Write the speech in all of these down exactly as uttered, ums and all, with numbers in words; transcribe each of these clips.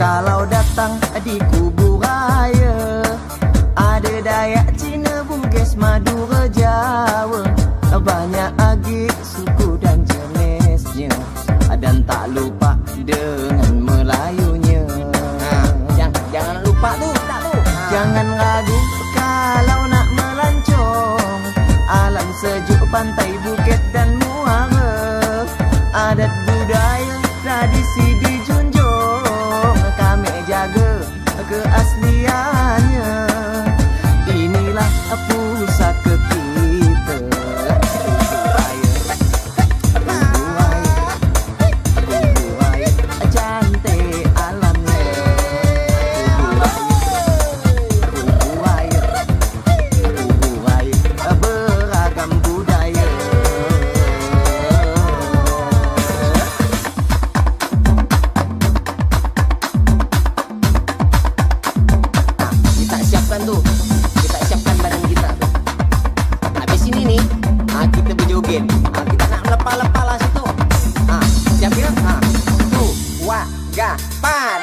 Kalau datang di kubu raya, ada Dayak, Cina, Bugis, Madura, Jawa, banyak agi suku dan jenisnya, dan tak lupa dengan Melayunya. Nah, jangan, jangan lupa tuh, tak lu. Jangan ragu kalau nak melancong alam sejuk pantai, bukit dan muara. Adat budaya tradisi dijunjung, kami jaga keasliannya. Inilah pusaka kita, cantik alamnya. Beragam budaya. Kita siapkan tuh, kita siapkan badan kita tuh. Habis ini nih, ah, kita berjoget. Ah, kita nak lepas-lepas lah situ. Ah, siap ya? Ah, tuh, wah, ga, pan.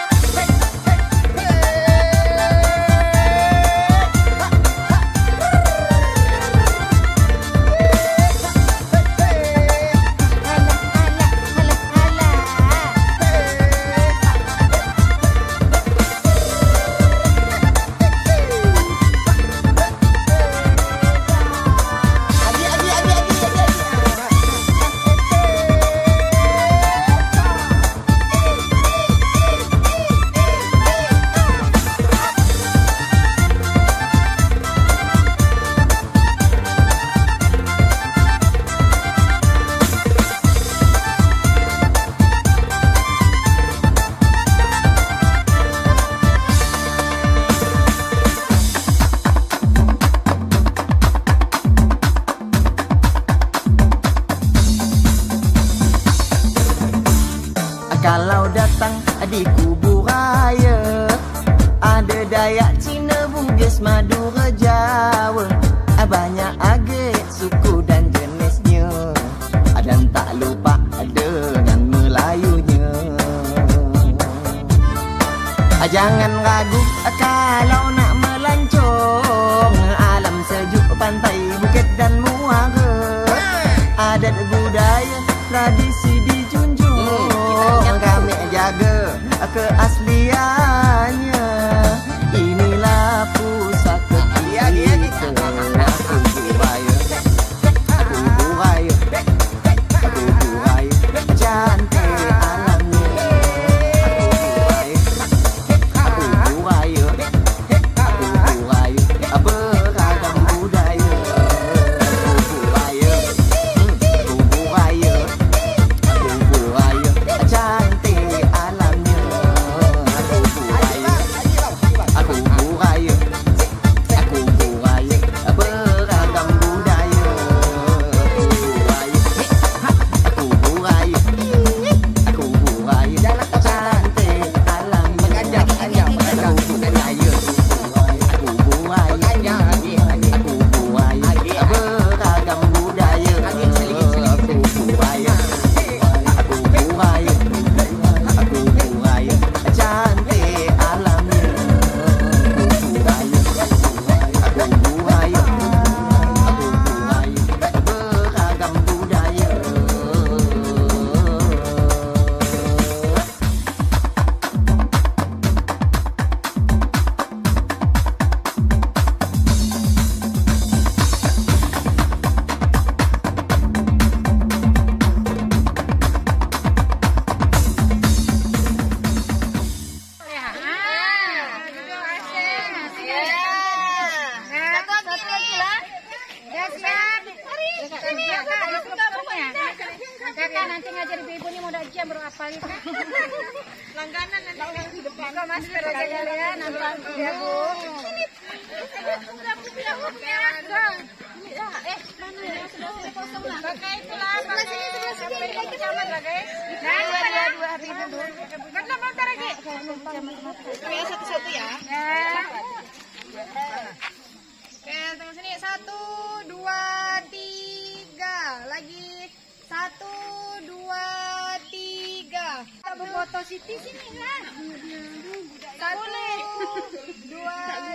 Kalau datang di kubu raya, ada Dayak, Cina, Bugis, Madura, Jawa, banyak agak suku dan jenisnya, dan tak lupa dengan Melayunya. Jangan ragu kalau nak melancong alam sejuk pantai, bukit dan muara. Adat budaya tradisi dijunjung, kami jaga keasliannya. Inilah pusaka kita. Kubu raya, kubu raya, kubu raya, cantik alamnya. Kubu raya, kubu raya, beragam budaya. Kubu raya, kubu raya, kubu raya, cantik alamnya. Kubu raya, kubu raya, kubu raya, beragam budaya. Kubu raya, kubu raya, cantik alamnya. Kubu raya, kubu raya, kubu raya, beragam budaya. Kubu raya, kubu raya, kubu raya, cantik alamnya. Kubu raya, kubu raya, kubu raya, beragam budaya. Kakak nanti ngajar ibu nih mau jam berapa gitu? Langganan nanti di depan. Kau masker aja kalian nanti ya bu. Eh mana ya sudah sudah kosong lah. Kakak itulah. Sebelah sini sebelah sini. Camat lah guys. Nah dua dua dua hari dulu. Karena bentar lagi. Kayak satu satu ya. Oke tengah sini satu dua tiga lagi. Satu, dua, tiga. Kita berfoto foto Siti sini lah. Satu, dua,